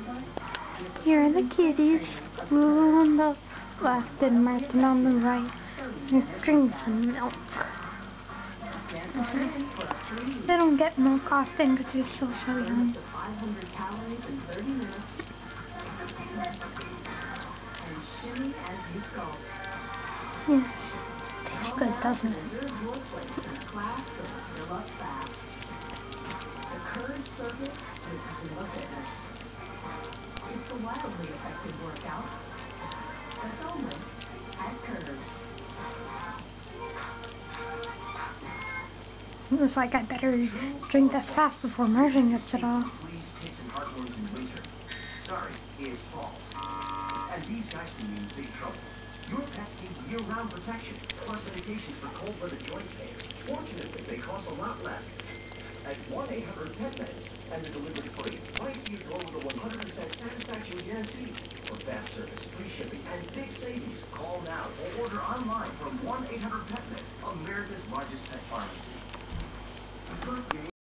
Here are the kitties, Lulu on the left and Martin on the right. They drink some milk. They don't get milk often because they're still so young. Yes, tastes good, doesn't it? It's a wildly effective workout. That's only at Curves. It was like I better drink this fast before Martin gets it all. Please take some heartworms in winter. Sorry, it's false. And these guys can mean big trouble. Your pets need year-round protection, plus medications for cold-weather joint pain. Fortunately, they cost a lot less. At 1-800-PET-MED, and they're delivered free. Right to your door with a 100% satisfaction guarantee. For fast service, free shipping, and big savings, call now or order online from 1-800-PET-MED, America's largest pet pharmacy.